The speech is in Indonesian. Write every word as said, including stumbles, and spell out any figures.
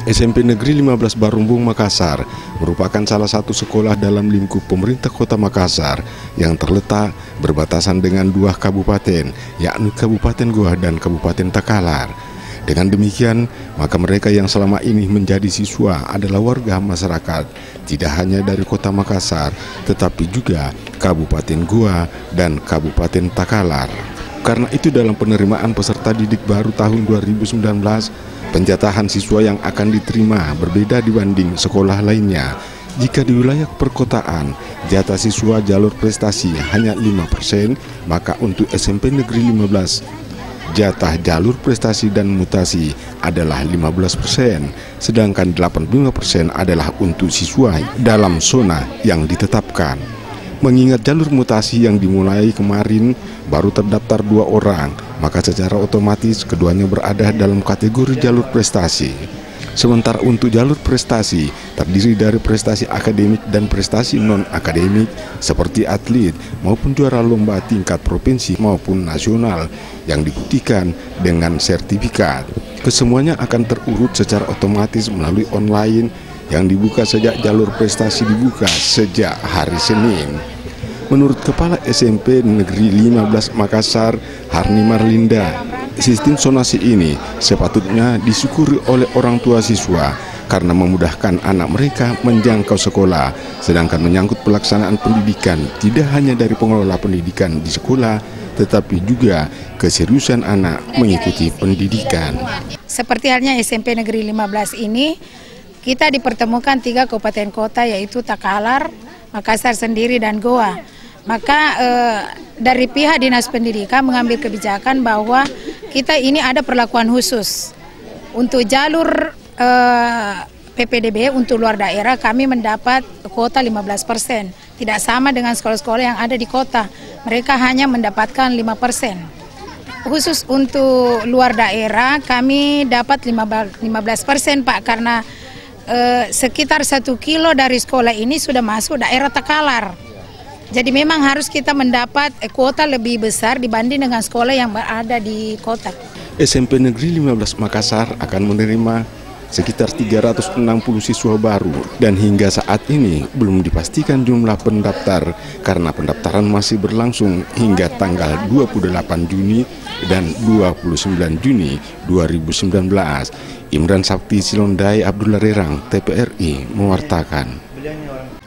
S M P Negeri lima belas Barumbung, Makassar merupakan salah satu sekolah dalam lingkup pemerintah Kota Makassar yang terletak berbatasan dengan dua kabupaten, yakni Kabupaten Goa dan Kabupaten Takalar. Dengan demikian, maka mereka yang selama ini menjadi siswa adalah warga masyarakat, tidak hanya dari Kota Makassar, tetapi juga Kabupaten Goa dan Kabupaten Takalar. Karena itu dalam penerimaan peserta didik baru tahun dua ribu sembilan belas, penjatahan siswa yang akan diterima berbeda dibanding sekolah lainnya. Jika di wilayah perkotaan, jatah siswa jalur prestasi hanya lima persen, maka untuk S M P Negeri lima belas, jatah jalur prestasi dan mutasi adalah lima belas persen, sedangkan delapan puluh lima persen adalah untuk siswa dalam zona yang ditetapkan. Mengingat jalur mutasi yang dimulai kemarin baru terdaftar dua orang, maka secara otomatis keduanya berada dalam kategori jalur prestasi. Sementara untuk jalur prestasi terdiri dari prestasi akademik dan prestasi non-akademik seperti atlet maupun juara lomba tingkat provinsi maupun nasional yang dibuktikan dengan sertifikat. Kesemuanya akan terurut secara otomatis melalui online yang dibuka sejak jalur prestasi dibuka sejak hari Senin. Menurut Kepala S M P Negeri lima belas Makassar, Harni Marlinda, sistem zonasi ini sepatutnya disyukuri oleh orang tua siswa karena memudahkan anak mereka menjangkau sekolah, sedangkan menyangkut pelaksanaan pendidikan tidak hanya dari pengelola pendidikan di sekolah, tetapi juga keseriusan anak mengikuti pendidikan. Seperti halnya S M P Negeri lima belas ini, kita dipertemukan tiga kabupaten kota yaitu Takalar, Makassar sendiri dan Goa. Maka eh, dari pihak Dinas Pendidikan mengambil kebijakan bahwa kita ini ada perlakuan khusus. Untuk jalur eh, P P D B untuk luar daerah kami mendapat kuota lima belas persen. Tidak sama dengan sekolah-sekolah yang ada di kota. Mereka hanya mendapatkan lima persen. Khusus untuk luar daerah kami dapat lima belas persen Pak, karena eh, sekitar satu kilo dari sekolah ini sudah masuk daerah Takalar. Jadi memang harus kita mendapat kuota lebih besar dibanding dengan sekolah yang berada di kota. S M P Negeri lima belas Makassar akan menerima sekitar tiga ratus enam puluh siswa baru dan hingga saat ini belum dipastikan jumlah pendaftar karena pendaftaran masih berlangsung hingga tanggal dua puluh delapan Juni dan dua puluh sembilan Juni dua ribu sembilan belas. Imran Sakti Silondai Abdullah Rerang, T P R I mewartakan.